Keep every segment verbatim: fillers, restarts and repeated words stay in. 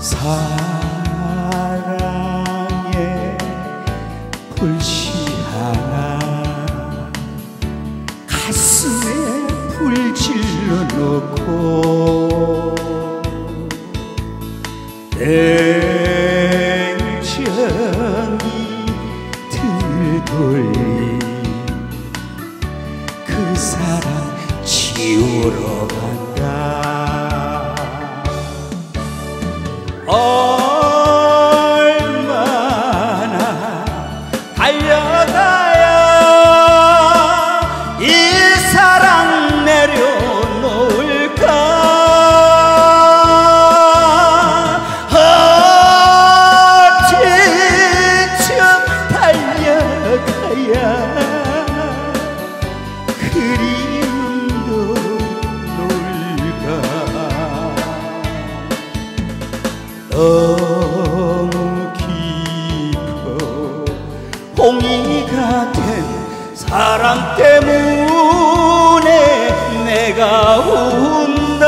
사랑의 불씨 하나 가슴에 불 질러놓고 냉정히 들돌린 그 사랑 지우러 간다. 얼마나 달려가야 이 사랑 내려놓을까. 어디쯤 달려가야 그리움도 놓을까. 너무 깊어 홍이가 된 사랑 때문에 내가 운다.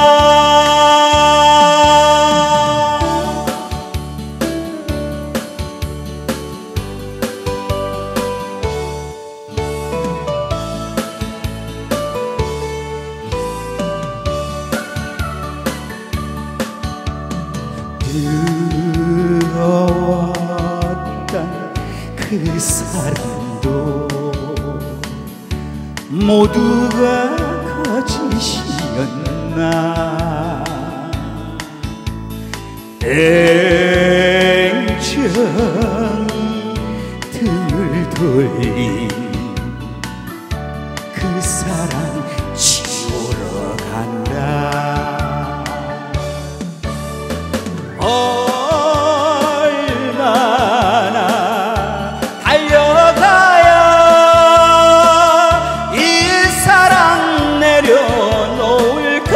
들어왔던 그 사랑도 모두가 거짓이었나. 냉정히 등을 돌린 그 사랑 지우러 간다. 얼마나 달려가야 이 사랑 내려놓을까.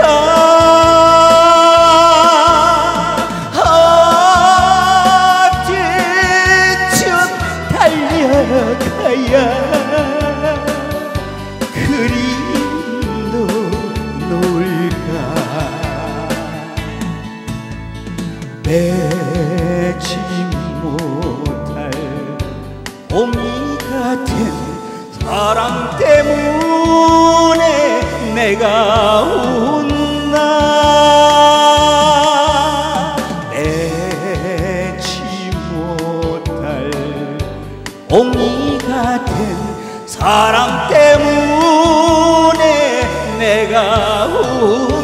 어디쯤 달려가야 그림도 놓을까. 맺지 못할 봄이 같은 사랑 때문에 내가 운다. 맺지 못할 봄이 같은 사랑 때문에 내가 운다.